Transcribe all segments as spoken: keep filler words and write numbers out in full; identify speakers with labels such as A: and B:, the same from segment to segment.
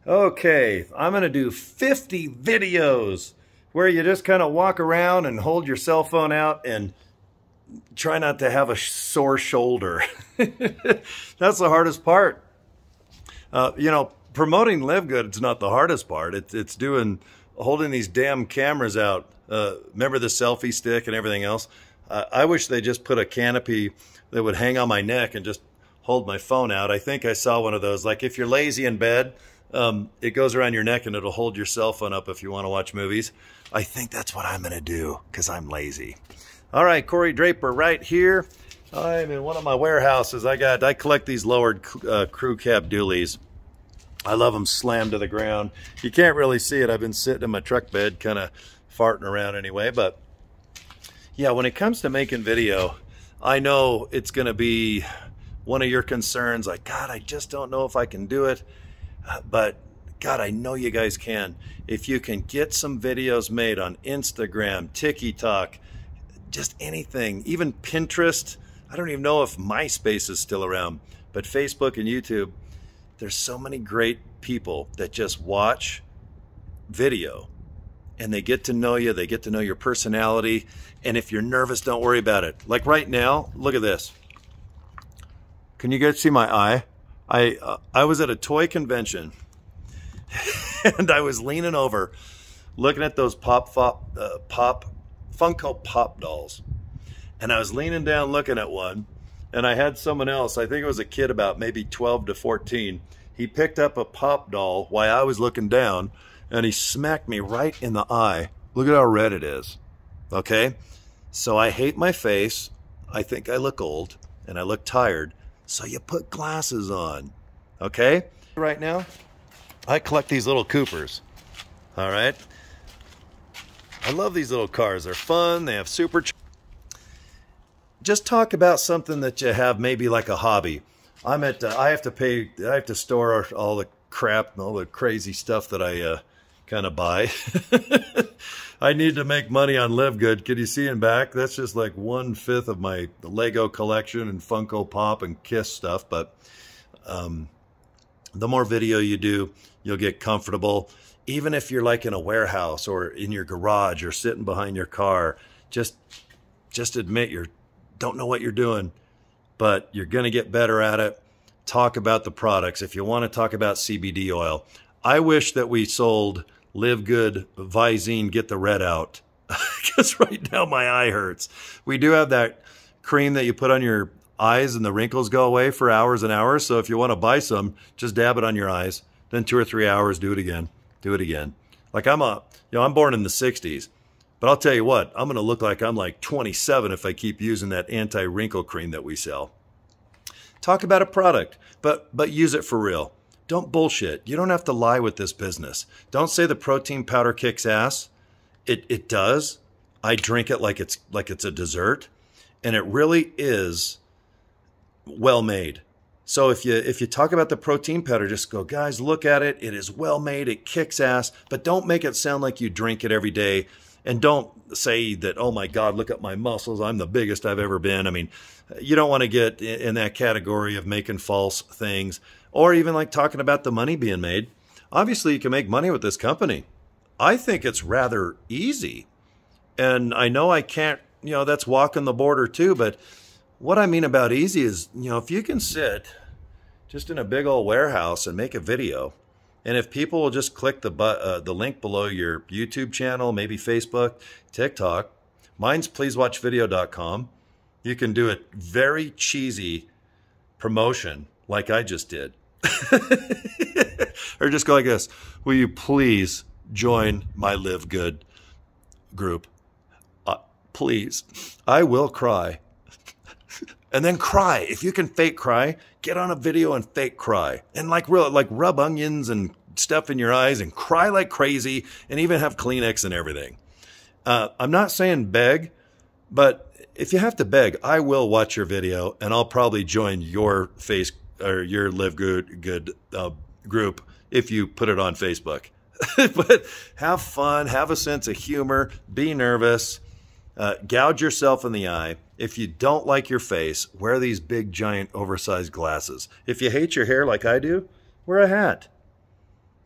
A: Okay, I'm going to do fifty videos where you just kind of walk around and hold your cell phone out and try not to have a sore shoulder. That's the hardest part. Uh, you know, promoting LiveGood is not the hardest part. It's, it's doing, holding these damn cameras out. Uh, remember the selfie stick and everything else? Uh, I wish they just put a canopy that would hang on my neck and just hold my phone out. I think I saw one of those. Like if you're lazy in bed, um, it goes around your neck and it'll hold your cell phone up if you want to watch movies. I think that's what I'm going to do because I'm lazy. All right, Corey Draper right here. I'm in one of my warehouses. I got, I collect these lowered uh, crew cab dualies. I love them slammed to the ground. You can't really see it. I've been sitting in my truck bed kind of farting around anyway. But yeah, when it comes to making video, I know it's going to be one of your concerns. Like, God, I just don't know if I can do it. Uh, but God, I know you guys can. If you can get some videos made on Instagram, TikTok, just anything, even Pinterest. I don't even know if MySpace is still around, but Facebook and YouTube, there's so many great people that just watch video and they get to know you. They get to know your personality. And if you're nervous, don't worry about it. Like right now, look at this. Can you guys see my eye? I, uh, I was at a toy convention and I was leaning over looking at those pop, pop, uh, pop, Funko Pop dolls. And I was leaning down looking at one, and I had someone else, I think it was a kid about maybe twelve to fourteen. He picked up a pop doll while I was looking down, and he smacked me right in the eye. Look at how red it is. Okay? So I hate my face. I think I look old, and I look tired. So you put glasses on. Okay? Right now, I collect these little Coopers. All right? I love these little cars. They're fun. They have super. Just talk about something that you have, maybe like a hobby. I'm at. Uh, I have to pay. I have to store all the crap and all the crazy stuff that I uh, kind of buy. I need to make money on LiveGood. Can you see in back? That's just like one fifth of my Lego collection and Funko Pop and Kiss stuff. But um, the more video you do, you'll get comfortable. Even if you're like in a warehouse or in your garage or sitting behind your car, just just admit you don't know what you're doing, but you're going to get better at it. Talk about the products. If you want to talk about C B D oil, I wish that we sold LiveGood Visine Get the Red Out because right now my eye hurts. We do have that cream that you put on your eyes and the wrinkles go away for hours and hours. So if you want to buy some, just dab it on your eyes. Then two or three hours, do it again. Do it again. Like I'm a, you know, I'm born in the sixties, but I'll tell you what, I'm going to look like I'm like twenty-seven if I keep using that anti-wrinkle cream that we sell. Talk about a product, but, but use it for real. Don't bullshit. You don't have to lie with this business. Don't say the protein powder kicks ass. It, it does. I drink it like it's, like it's a dessert, and it really is well made. So if you if you talk about the protein powder, just go, guys, look at it. It is well made. It kicks ass. But don't make it sound like you drink it every day. And don't say that, oh, my God, look at my muscles. I'm the biggest I've ever been. I mean, you don't want to get in that category of making false things or even like talking about the money being made. Obviously, you can make money with this company. I think it's rather easy. And I know I can't, you know, that's walking the border too, but what I mean about easy is, you know, if you can sit just in a big old warehouse and make a video, and if people will just click the bu uh, the link below your YouTube channel, maybe Facebook, TikTok, mine's please watch video dot com, you can do a very cheesy promotion like I just did. Or just go like this, will you please join my LiveGood group? Uh, please, I will cry. And then cry. If you can fake cry, get on a video and fake cry. And like real, like rub onions and stuff in your eyes and cry like crazy and even have Kleenex and everything. Uh, I'm not saying beg, but if you have to beg, I will watch your video and I'll probably join your face or your LiveGood good uh, group if you put it on Facebook. But have fun, have a sense of humor, be nervous. Uh, gouge yourself in the eye. If you don't like your face, wear these big, giant, oversized glasses. If you hate your hair like I do, wear a hat.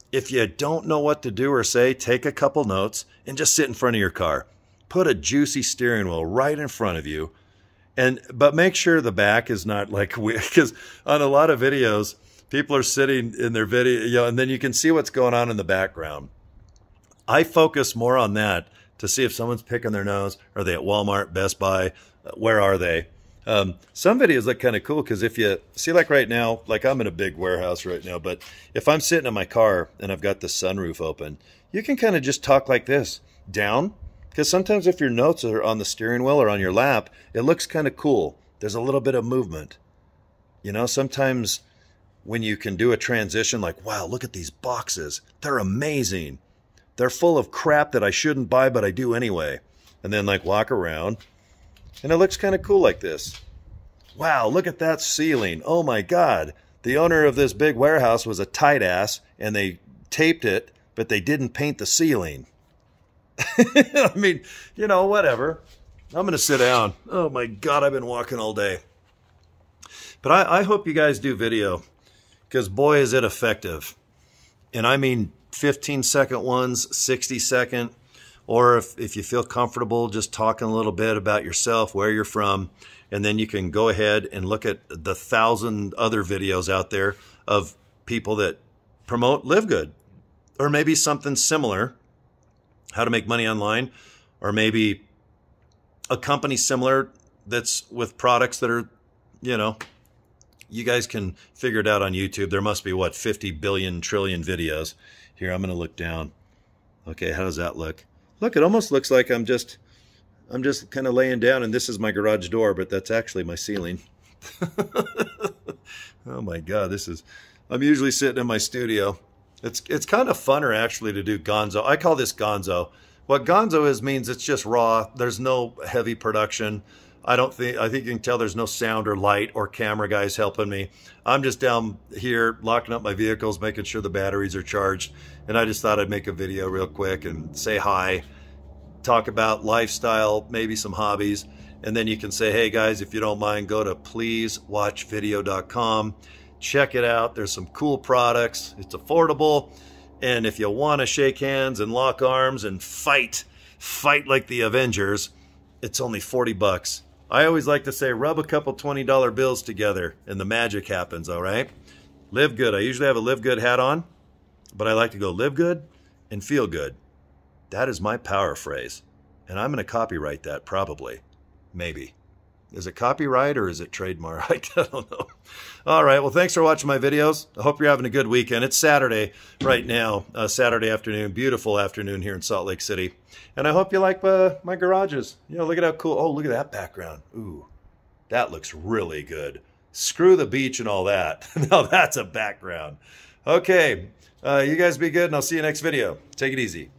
A: if you don't know what to do or say, take a couple notes and just sit in front of your car. Put a juicy steering wheel right in front of you. And but make sure the back is not like weird, because on a lot of videos, people are sitting in their video, you know, and then you can see what's going on in the background. I focus more on that to see if someone's picking their nose. Are they at Walmart, Best Buy? Where are they? Um, some videos look kind of cool because if you see, like right now, like I'm in a big warehouse right now, but if I'm sitting in my car and I've got the sunroof open, you can kind of just talk like this, down. Because sometimes if your notes are on the steering wheel or on your lap, it looks kind of cool. There's a little bit of movement. You know, sometimes when you can do a transition like, wow, look at these boxes. They're amazing. They're full of crap that I shouldn't buy, but I do anyway. And then like walk around. And it looks kind of cool like this. Wow, look at that ceiling. Oh my God. The owner of this big warehouse was a tight ass and they taped it, but they didn't paint the ceiling. I mean, you know, whatever. I'm going to sit down. Oh my God, I've been walking all day. But I, I hope you guys do video because boy, is it effective. And I mean fifteen second ones, sixty second. Or if, if you feel comfortable just talking a little bit about yourself, where you're from, and then you can go ahead and look at the thousand other videos out there of people that promote LiveGood, or maybe something similar, how to make money online, or maybe a company similar that's with products that are, you know, you guys can figure it out on YouTube. There must be, what, fifty billion trillion videos. Here, I'm going to look down. Okay, how does that look? Look, it almost looks like I'm just, I'm just kind of laying down and this is my garage door, but that's actually my ceiling. Oh my God, this is, I'm usually sitting in my studio. It's, it's kind of funner actually to do gonzo. I call this gonzo. What gonzo is means it's just raw. There's no heavy production. I don't think, I think you can tell there's no sound or light or camera guys helping me. I'm just down here locking up my vehicles, making sure the batteries are charged. And I just thought I'd make a video real quick and say hi, talk about lifestyle, maybe some hobbies. And then you can say, hey guys, if you don't mind, go to please watch video dot com. Check it out. There's some cool products. It's affordable. And if you want to shake hands and lock arms and fight, fight like the Avengers, it's only forty bucks. I always like to say, rub a couple twenty dollar bills together and the magic happens, all right? Live good. I usually have a Live Good hat on, but I like to go live good and feel good. That is my power phrase. And I'm going to copyright that probably. Maybe. Is it copyright or is it trademark? I don't know. All right. Well, thanks for watching my videos. I hope you're having a good weekend. It's Saturday right now, uh, Saturday afternoon, beautiful afternoon here in Salt Lake City. And I hope you like uh, my garages. You know, look at how cool. Oh, look at that background. Ooh, that looks really good. Screw the beach and all that. Now that's a background. Okay. Uh, you guys be good and I'll see you next video. Take it easy.